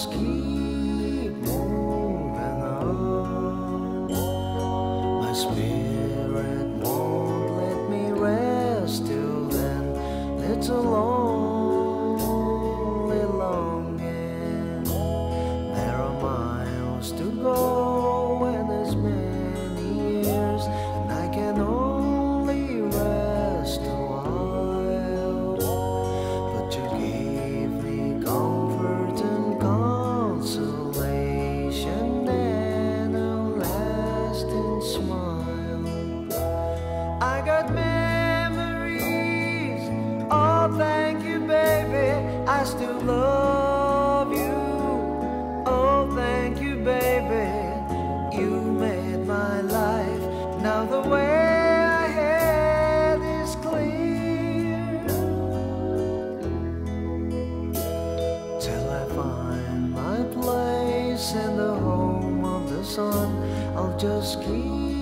just keep moving on. My spirit won't let me rest till then. It's a lonely longing. There are miles to go and there's many years, and I can only rest a while. But you gave me comfort and consolation and a lasting smile. I got memories, oh thank you baby, I still love you. Oh thank you baby, you made my life now the way I had is clear. Till I find my place in the home of the sun, I'll just keep